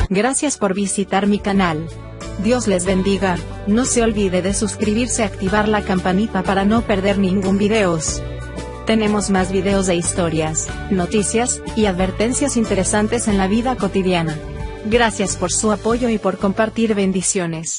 Gracias por visitar mi canal. Dios les bendiga. No se olvide de suscribirse y activar la campanita para no perder ningún videos. Tenemos más videos de historias, noticias, y advertencias interesantes en la vida cotidiana. Gracias por su apoyo y por compartir. Bendiciones.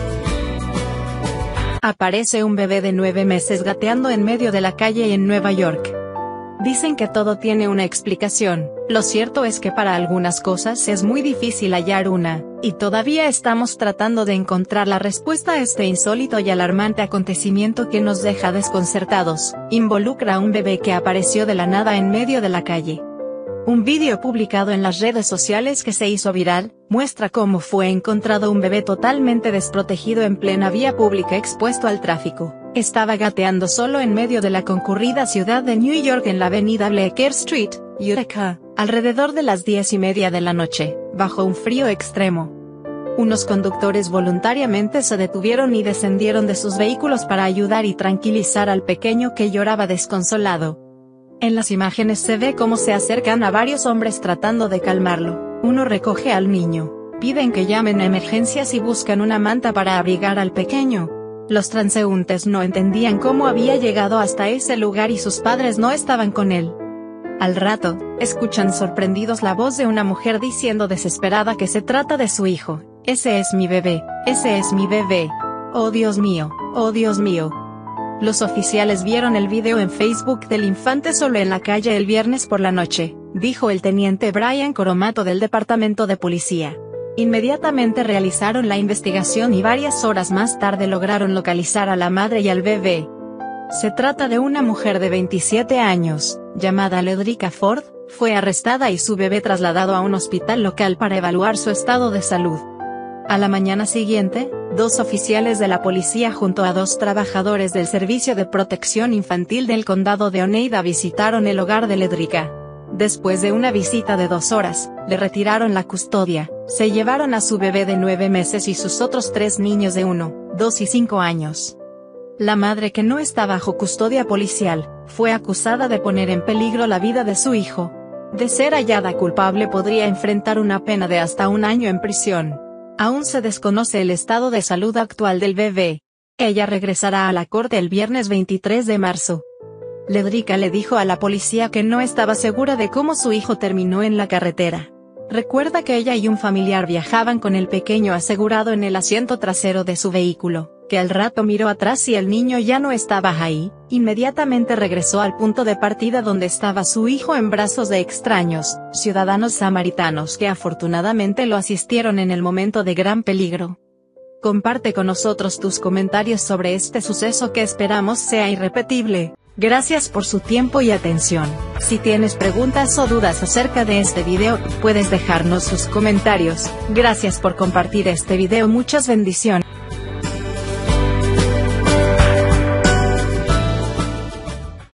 Aparece un bebé de 9 meses gateando en medio de la calle en Nueva York. Dicen que todo tiene una explicación. Lo cierto es que para algunas cosas es muy difícil hallar una, y todavía estamos tratando de encontrar la respuesta a este insólito y alarmante acontecimiento que nos deja desconcertados. Involucra a un bebé que apareció de la nada en medio de la calle. Un vídeo publicado en las redes sociales que se hizo viral, muestra cómo fue encontrado un bebé totalmente desprotegido en plena vía pública expuesto al tráfico. Estaba gateando solo en medio de la concurrida ciudad de New York en la avenida Bleecker Street, Utica, alrededor de las 10:30 de la noche, bajo un frío extremo. Unos conductores voluntariamente se detuvieron y descendieron de sus vehículos para ayudar y tranquilizar al pequeño que lloraba desconsolado. En las imágenes se ve cómo se acercan a varios hombres tratando de calmarlo. Uno recoge al niño, piden que llamen a emergencias y buscan una manta para abrigar al pequeño. Los transeúntes no entendían cómo había llegado hasta ese lugar y sus padres no estaban con él. Al rato, escuchan sorprendidos la voz de una mujer diciendo desesperada que se trata de su hijo. Ese es mi bebé, ese es mi bebé. Oh Dios mío, oh Dios mío. Los oficiales vieron el video en Facebook del infante solo en la calle el viernes por la noche, dijo el teniente Brian Coromato del Departamento de Policía. Inmediatamente realizaron la investigación y varias horas más tarde lograron localizar a la madre y al bebé. Se trata de una mujer de 27 años, llamada Ledrica Ford, fue arrestada y su bebé trasladado a un hospital local para evaluar su estado de salud. A la mañana siguiente, 2 oficiales de la policía junto a 2 trabajadores del Servicio de Protección Infantil del Condado de Oneida visitaron el hogar de Ledrica. Después de una visita de 2 horas, le retiraron la custodia, se llevaron a su bebé de 9 meses y sus otros 3 niños de 1, 2 y 5 años. La madre, que no está bajo custodia policial, fue acusada de poner en peligro la vida de su hijo. De ser hallada culpable podría enfrentar una pena de hasta 1 año en prisión. Aún se desconoce el estado de salud actual del bebé. Ella regresará a la corte el viernes 23 de marzo. Ledrica le dijo a la policía que no estaba segura de cómo su hijo terminó en la carretera. Recuerda que ella y un familiar viajaban con el pequeño asegurado en el asiento trasero de su vehículo, que al rato miró atrás y el niño ya no estaba ahí. Inmediatamente regresó al punto de partida donde estaba su hijo en brazos de extraños, ciudadanos samaritanos que afortunadamente lo asistieron en el momento de gran peligro. Comparte con nosotros tus comentarios sobre este suceso que esperamos sea irrepetible. Gracias por su tiempo y atención. Si tienes preguntas o dudas acerca de este video, puedes dejarnos sus comentarios. Gracias por compartir este video. Muchas bendiciones.